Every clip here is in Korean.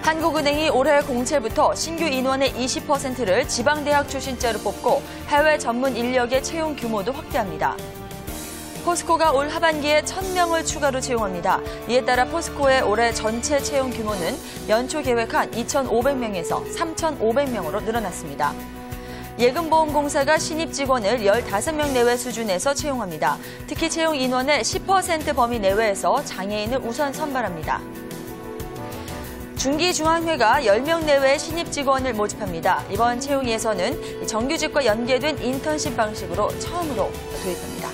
한국은행이 올해 공채부터 신규 인원의 20%를 지방대학 출신자로 뽑고 해외 전문 인력의 채용 규모도 확대합니다. 포스코가 올 하반기에 1,000명을 추가로 채용합니다. 이에 따라 포스코의 올해 전체 채용 규모는 연초 계획한 2,500명에서 3,500명으로 늘어났습니다. 예금보험공사가 신입 직원을 15명 내외 수준에서 채용합니다. 특히 채용 인원의 10% 범위 내외에서 장애인을 우선 선발합니다. 중기중앙회가 10명 내외의 신입 직원을 모집합니다. 이번 채용에서는 정규직과 연계된 인턴십 방식으로 처음으로 도입합니다.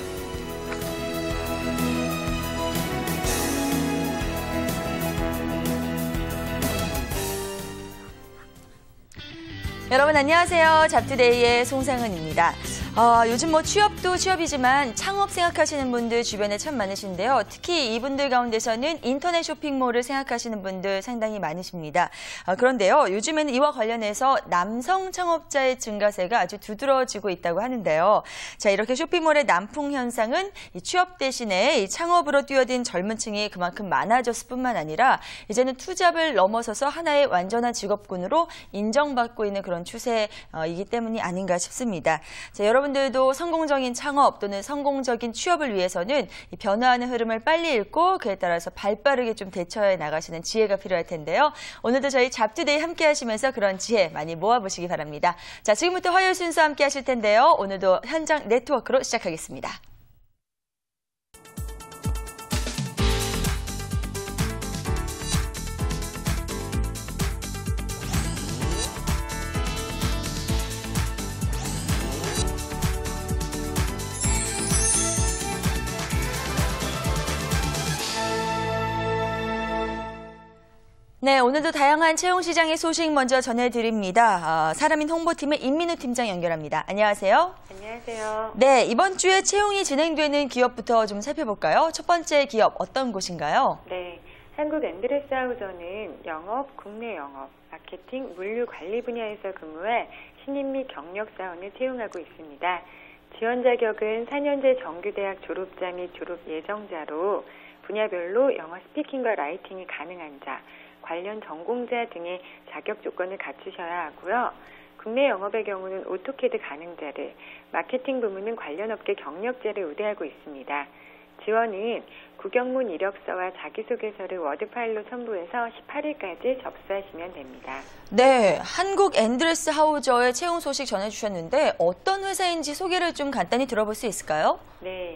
여러분 안녕하세요. 잡투데이의 송상은입니다. 요즘 취업도 취업이지만 창업 생각하시는 분들 주변에 참 많으신데요. 특히 이분들 가운데서는 인터넷 쇼핑몰을 생각하시는 분들 상당히 많으십니다. 그런데요, 요즘에는 이와 관련해서 남성 창업자의 증가세가 아주 두드러지고 있다고 하는데요. 자, 이렇게 쇼핑몰의 남풍 현상은 이 취업 대신에 이 창업으로 뛰어든 젊은 층이 그만큼 많아졌을 뿐만 아니라 이제는 투잡을 넘어서서 하나의 완전한 직업군으로 인정받고 있는 그런 추세이기 때문이 아닌가 싶습니다. 자, 여러분들도 성공적인 창업 또는 성공적인 취업을 위해서는 이 변화하는 흐름을 빨리 읽고 그에 따라서 발빠르게 좀 대처해 나가시는 지혜가 필요할 텐데요. 오늘도 저희 잡투데이 함께 하시면서 그런 지혜 많이 모아보시기 바랍니다. 자, 지금부터 화요일 순서 함께 하실 텐데요. 오늘도 현장 네트워크로 시작하겠습니다. 네, 오늘도 다양한 채용시장의 소식 먼저 전해드립니다. 사람인 홍보팀의 임민우 팀장 연결합니다. 안녕하세요. 안녕하세요. 네, 이번 주에 채용이 진행되는 기업부터 좀 살펴볼까요? 첫 번째 기업 어떤 곳인가요? 네, 한국 앤드레스하우저는 영업, 국내 영업, 마케팅, 물류 관리 분야에서 근무할 신입 및 경력 사원을 채용하고 있습니다. 지원 자격은 4년제 정규대학 졸업자 및 졸업 예정자로 분야별로 영어 스피킹과 라이팅이 가능한 자, 관련 전공자 등의 자격 조건을 갖추셔야 하고요. 국내 영업의 경우는 오토캐드 가능자를, 마케팅 부문은 관련 업계 경력자를 우대하고 있습니다. 지원은 구경문 이력서와 자기소개서를 워드 파일로 첨부해서 18일까지 접수하시면 됩니다. 네, 한국 앤드레스하우저의 채용 소식 전해주셨는데 어떤 회사인지 소개를 좀 간단히 들어볼 수 있을까요? 네,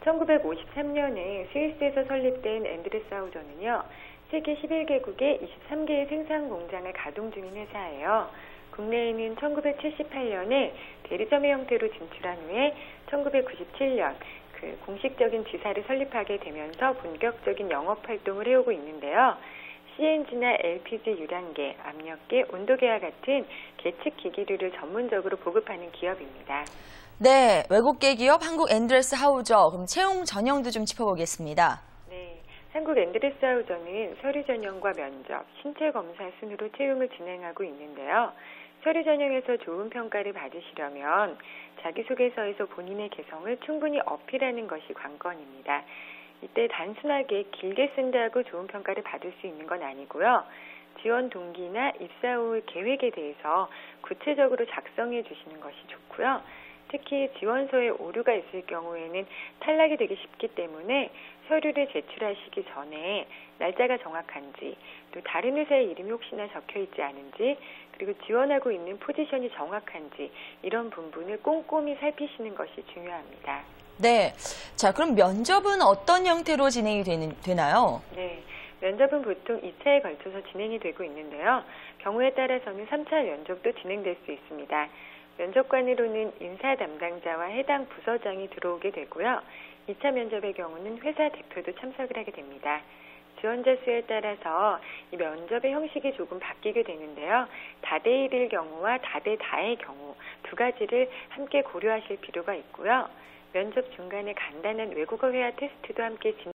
1953년에 스위스에서 설립된 앤드레스하우저는요. 세계 11개국에 23개의 생산 공장을 가동 중인 회사예요. 국내에는 1978년에 대리점의 형태로 진출한 후에 1997년 공식적인 지사를 설립하게 되면서 본격적인 영업 활동을 해오고 있는데요. CNG나 LPG 유량계, 압력계, 온도계와 같은 계측 기기류를 전문적으로 보급하는 기업입니다. 네, 외국계 기업 한국 앤드레스하우저, 그럼 채용 전형도 좀 짚어보겠습니다. 한국 앤드레스하우저는 서류 전형과 면접, 신체 검사 순으로 채용을 진행하고 있는데요. 서류 전형에서 좋은 평가를 받으시려면 자기소개서에서 본인의 개성을 충분히 어필하는 것이 관건입니다. 이때 단순하게 길게 쓴다고 좋은 평가를 받을 수 있는 건 아니고요. 지원 동기나 입사 후 계획에 대해서 구체적으로 작성해 주시는 것이 좋고요. 특히 지원서에 오류가 있을 경우에는 탈락이 되기 쉽기 때문에 서류를 제출하시기 전에 날짜가 정확한지, 또 다른 회사의 이름이 혹시나 적혀 있지 않은지, 그리고 지원하고 있는 포지션이 정확한지 이런 부분을 꼼꼼히 살피시는 것이 중요합니다. 네, 자 그럼 면접은 어떤 형태로 진행이 되나요? 네, 면접은 보통 2차에 걸쳐서 진행이 되고 있는데요. 경우에 따라서는 3차 면접도 진행될 수 있습니다. 면접관으로는 인사 담당자와 해당 부서장이 들어오게 되고요. 2차 면접의 경우는 회사 대표도 참석을 하게 됩니다. 지원자 수에 따라서 이 면접의 형식이 조금 바뀌게 되는데요. 다대 1일 경우와 다대 다의 경우 두 가지를 함께 고려하실 필요가 있고요. 면접 중간에 간단한 외국어 회화 테스트도 함께